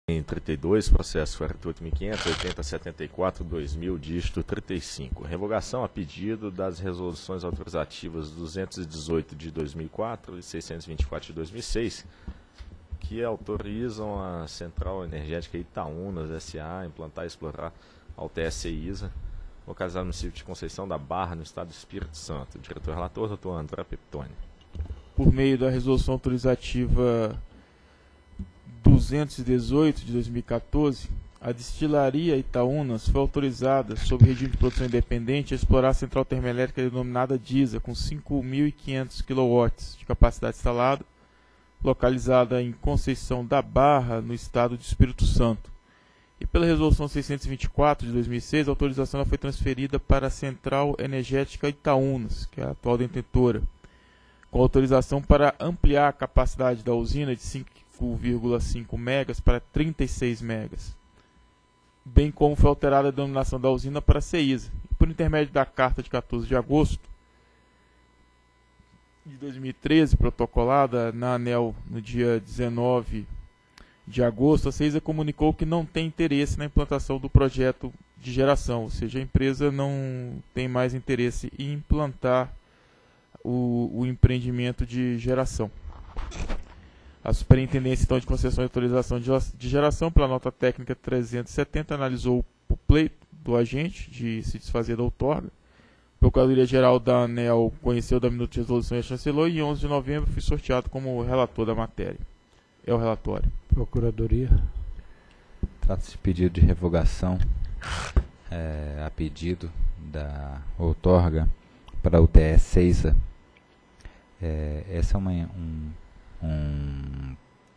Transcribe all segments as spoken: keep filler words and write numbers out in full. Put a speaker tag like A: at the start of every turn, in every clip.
A: Em trinta e dois, processo quarenta e oito mil quinhentos, oitenta setenta e quatro, dois mil, dígito trinta e cinco. Revogação a pedido das resoluções autorizativas duzentos e dezoito de dois mil e quatro e seiscentos e vinte e quatro de dois mil e seis, que autorizam a Central Energética Itaúnas S A a implantar e explorar a U T S ISA, localizada no município de Conceição da Barra, no estado do Espírito Santo. Diretor relator, doutor André Peptoni.
B: Por meio da resolução autorizativa duzentos e dezoito de dois mil e quatorze, a destilaria Itaúnas foi autorizada, sob regime de produção independente, a explorar a central termoelétrica denominada DISA, com cinco mil e quinhentos quilowatts de capacidade instalada, localizada em Conceição da Barra, no estado do Espírito Santo. E pela resolução seiscentos e vinte e quatro de dois mil e seis, a autorização foi transferida para a Central Energética Itaúnas, que é a atual detentora, com autorização para ampliar a capacidade da usina de cinco vírgula cinco megas para trinta e seis megas, bem como foi alterada a denominação da usina para CEISA. E por intermédio da carta de quatorze de agosto de dois mil e treze, protocolada na ANEEL no dia dezenove de agosto, a CEISA comunicou que não tem interesse na implantação do projeto de geração, ou seja, a empresa não tem mais interesse em implantar o, o empreendimento de geração. A Superintendência então, de Concessão e Autorização de Geração, pela nota técnica trezentos e setenta, analisou o pleito do agente de se desfazer da outorga. A Procuradoria-Geral da ANEEL conheceu da minuta de resolução e a chancelou, e em onze de novembro fui sorteado como relator da matéria. É o relatório.
C: Procuradoria.
D: Trata-se de pedido de revogação é, a pedido da outorga para o T S CEISA. É, essa é uma, um, um,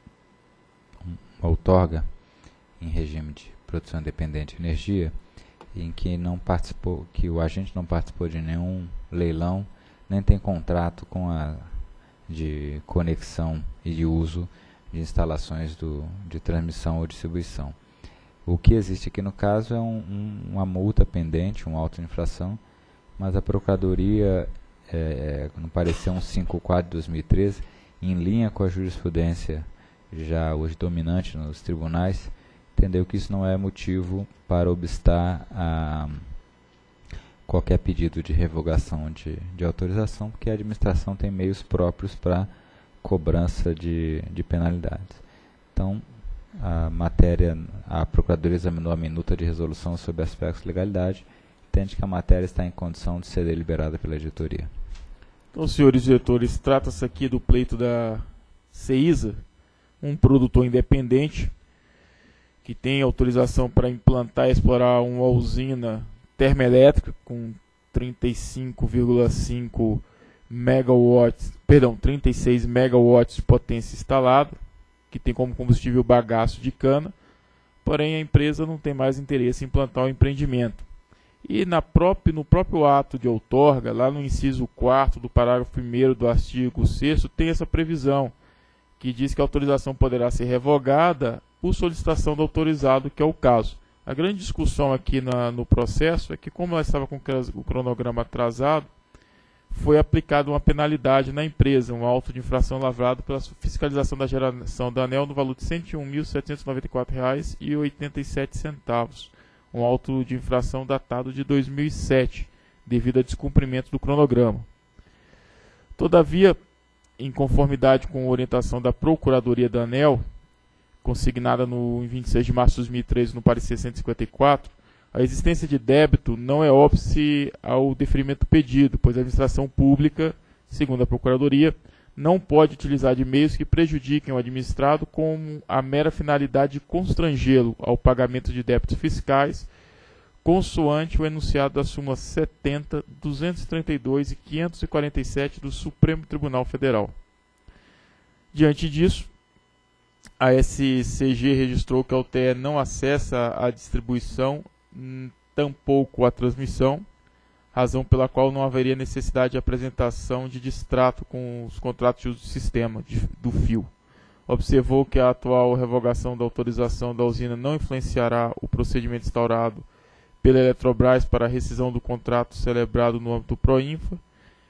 D: uma outorga em regime de produção independente de energia, em que não participou, que o agente não participou de nenhum leilão, nem tem contrato com a de conexão e de uso de instalações do, de transmissão ou distribuição. O que existe aqui no caso é um, um, uma multa pendente, um auto de infração, mas a Procuradoria, é, no parecer cento e cinquenta e quatro de dois mil e treze, em linha com a jurisprudência já hoje dominante nos tribunais, entendeu que isso não é motivo para obstar a qualquer pedido de revogação de, de autorização, porque a administração tem meios próprios para cobrança de, de penalidades. Então, a matéria, a Procuradoria examinou a minuta de resolução sobre aspectos de legalidade, entende que a matéria está em condição de ser deliberada pela editoria.
B: Então, senhores diretores, trata-se aqui do pleito da CEISA, um produtor independente que tem autorização para implantar e explorar uma usina termoelétrica com trinta e cinco vírgula cinco megawatts, perdão, trinta e seis megawatts de potência instalada, que tem como combustível bagaço de cana, porém a empresa não tem mais interesse em implantar o empreendimento. E na própria, no próprio ato de outorga, lá no inciso quarto do parágrafo primeiro do artigo sexto, tem essa previsão, que diz que a autorização poderá ser revogada por solicitação do autorizado, que é o caso. A grande discussão aqui na, no processo é que, como ela estava com o cronograma atrasado, foi aplicada uma penalidade na empresa, um auto de infração lavrado pela fiscalização da geração da ANEEL no valor de cento e um mil setecentos e noventa e quatro reais e oitenta e sete centavos, um auto de infração datado de dois mil e sete, devido a descumprimento do cronograma. Todavia, em conformidade com a orientação da Procuradoria da ANEEL, consignada no, em vinte e seis de março de dois mil e treze no parecer cento e cinquenta e quatro, a existência de débito não é óbice ao deferimento pedido, pois a administração pública, segundo a Procuradoria, não pode utilizar de meios que prejudiquem o administrado com a mera finalidade de constrangê-lo ao pagamento de débitos fiscais, consoante o enunciado da súmula setenta, duzentos e trinta e dois e quinhentos e quarenta e sete do Supremo Tribunal Federal. Diante disso, a S C G registrou que a U T E não acessa a distribuição, tampouco a transmissão, razão pela qual não haveria necessidade de apresentação de distrato com os contratos de uso do sistema de, do fio. Observou que a atual revogação da autorização da usina não influenciará o procedimento instaurado pela Eletrobras para a rescisão do contrato celebrado no âmbito Proinfa,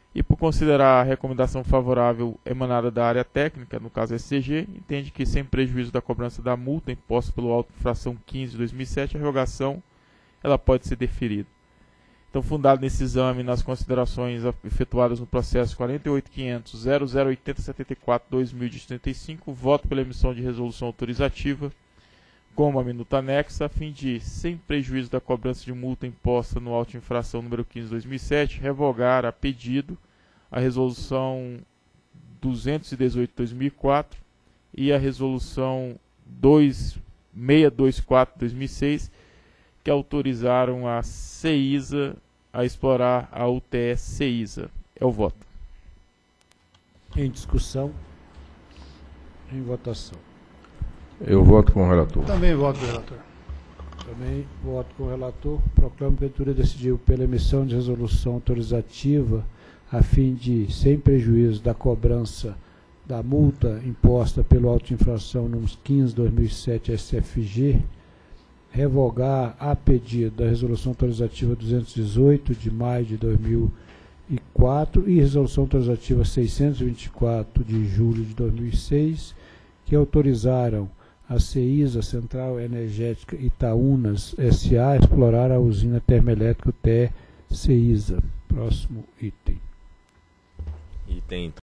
B: e por considerar a recomendação favorável emanada da área técnica, no caso S C G, entende que sem prejuízo da cobrança da multa imposta pelo auto infração quinze de dois mil e sete, a revogação ela pode ser deferida. Então, fundado nesse exame, nas considerações efetuadas no processo quarenta e oito ponto quinhentos ponto zero zero oito zero sete quatro barra dois mil de setenta e cinco, voto pela emissão de resolução autorizativa como a minuta anexa, a fim de, sem prejuízo da cobrança de multa imposta no auto infração número quinze de dois mil e sete, revogar a pedido a resolução duzentos e dezoito de dois mil e quatro e a resolução dois mil seiscentos e vinte e quatro de dois mil e seis, que autorizaram a CEISA a explorar a U T E CEISA. É o voto.
C: Em discussão. Em votação.
E: Eu voto com o relator.
C: Também voto com o relator. Também voto com o relator. Proclamo que a Ventura decidiu pela emissão de resolução autorizativa a fim de, sem prejuízo da cobrança da multa imposta pelo auto de infração número quinze de dois mil e sete S F G, revogar a pedido da resolução autorizativa duzentos e dezoito de maio de dois mil e quatro e resolução autorizativa seiscentos e vinte e quatro de julho de dois mil e seis, que autorizaram a CEISA, Central Energética Itaúnas S A, a explorar a usina termoelétrica U T E CEISA. Próximo item.
A: Item